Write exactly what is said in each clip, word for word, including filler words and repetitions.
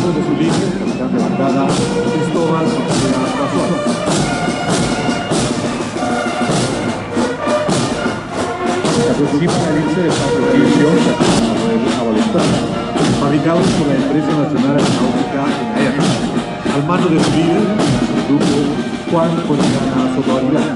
mando de su líder, capitán de bandada Cristóbal Ortega Pazuato. Se aproxima la hélice de Paso Vidrio, a Balestada, fabricados por la Empresa Nacional Aeronáutica en Air, al mando de su líder, el grupo Juan Colingana Sotoaguilar.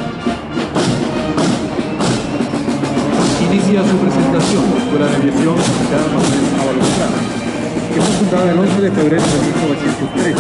Inicia su presentación la Escuela de Aviación Capitán Manuel Balestada, que fue fundada el once de febrero de mil novecientos trece,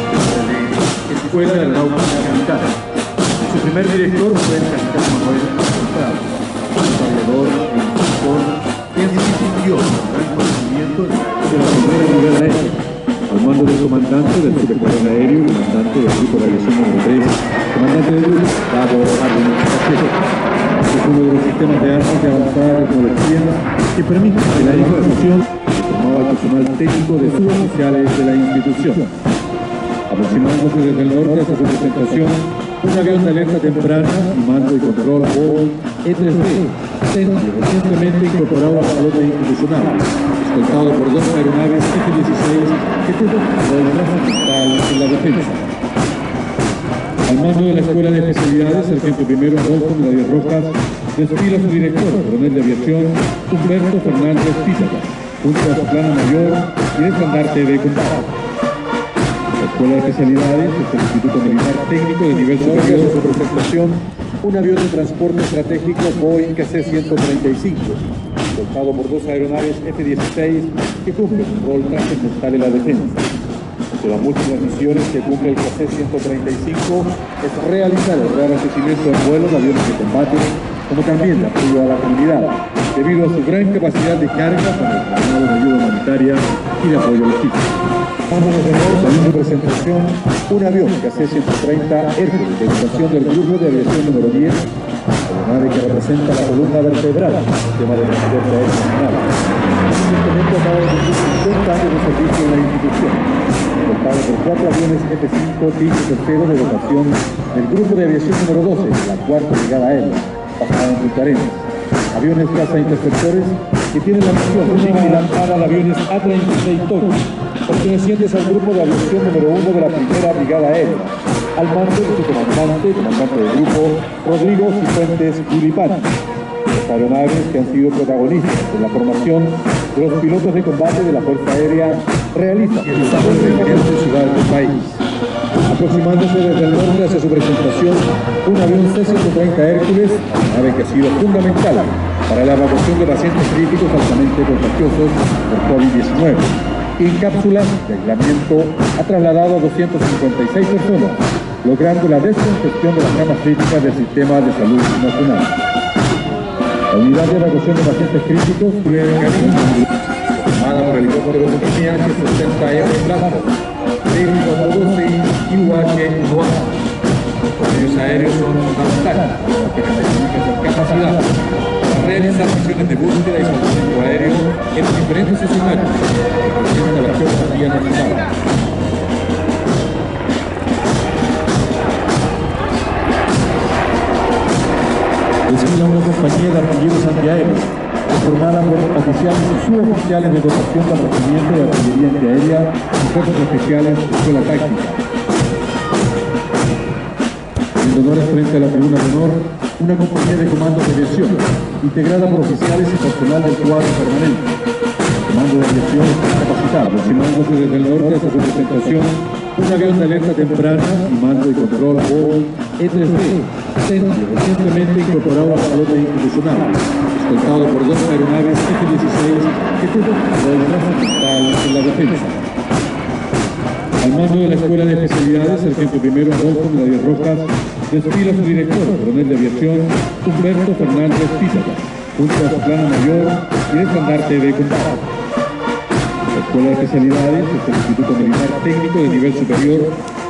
la Escuela de Aeronáutica Militar. Su primer director fue el capitán Manuel Balestada, aviador e instructor, quien se distinguió con gran conocimiento de la primera brigada aérea, al mando del comandante del subescuadrón aéreo y comandante del grupo de aviación número tres, comandante del grupo, Cabo Arvin Pacheco. Es uno de los sistemas de armas de avanzada tecnología que permite la información que formaba el personal técnico de suboficiales de la institución. Aproximándose desde el norte hacia su presentación, un avión de alerta temprana y mando y control Boeing E tres B, recientemente incorporado a la flota institucional, escoltado por dos aeronaves F dieciséis que tuvo rol trascendental en la defensa. Al mando de la Escuela de Especialidades, sargento primero Adolfo Medallas Rojas, desfila su director, coronel de aviación Humberto Fernández Pízaga, junto a su plano mayor y el estandarte de combate. La Escuela de Especialidades es el Instituto Militar Técnico de nivel superior de su presentación, un avión de transporte estratégico Boeing C ciento treinta y cinco, escoltado por dos aeronaves F dieciséis que cumplen un rol trascendental en la defensa. De las múltiples misiones que cumple el C ciento treinta y cinco es realizar el reabastecimiento en vuelo de aviones de combate, como también de apoyo a la comunidad, debido a su gran capacidad de carga para el traslado de ayuda humanitaria y de apoyo logístico. Vamos a tener en su presentación un avión C ciento treinta Hércules de dotación del grupo de aviación número diez, aeronave que representa la columna vertebral del sistema de transporte aéreo nacional. Recientemente acaba de cumplir cincuenta años de servicio en la institución, escoltado por cuatro aviones F cinco Tigre tercero de dotación del grupo de aviación número doce, la cuarta brigada aérea, basada en Punta Arenas. Aviones caza interceptores que tienen la misión similar al aviones A treinta y seis Tokio, pertenecientes al grupo de aviación número uno de la primera brigada aérea, al mando de su comandante, comandante del grupo, Rodrigo Cifuentes Gulipán. Las aeronaves que han sido protagonistas en la formación de los pilotos de combate de la Fuerza Aérea realizan el desarrollo de diferentes ciudades del país. Aproximándose desde el norte hacia su presentación, un avión C ciento treinta Hércules, nave que ha sido fundamental para la evacuación de pacientes críticos altamente contagiosos por COVID diecinueve. En cápsulas de aislamiento ha trasladado a doscientas cincuenta y seis personas, logrando la descongestión de las camas críticas del sistema de salud nacional. La unidad de evacuación de pacientes críticos, formada por helicópteros M H sesenta M Blaster, D cuatrocientos doce y U H uno A. Los medios aéreos son fundamentales, porque necesitan su capacidad para realizar misiones de búsqueda y salvamento aéreo en los diferentes escenarios que presenta la geografía nacional. Desfila una compañía de artilleros antiaéreos, formada por oficiales y suboficiales de dotación de regimiento de artillería antiaérea y fuerzas especiales de escuela táctica. En honores frente a la tribuna de honor, una compañía de comando de aviación, integrada por oficiales y personal del cuadro permanente. El comando de aviación está capacitado, aproximándose desde el norte hasta su presentación, un avión de alerta temprana y mando y control Boeing E tres B, recientemente incorporado a la flota institucional, escoltado por dos aeronaves F dieciséis que tuvo rol trascendental en la defensa. Al mando de la Escuela de Especialidades, sargento primero Adolfo Medallas Rojas, desfila su director, coronel de aviación Humberto Fernández Pízaga, junto a su plano mayor y el estandarte de combate. La Escuela de Especialidades es el Instituto Militar Técnico de nivel superior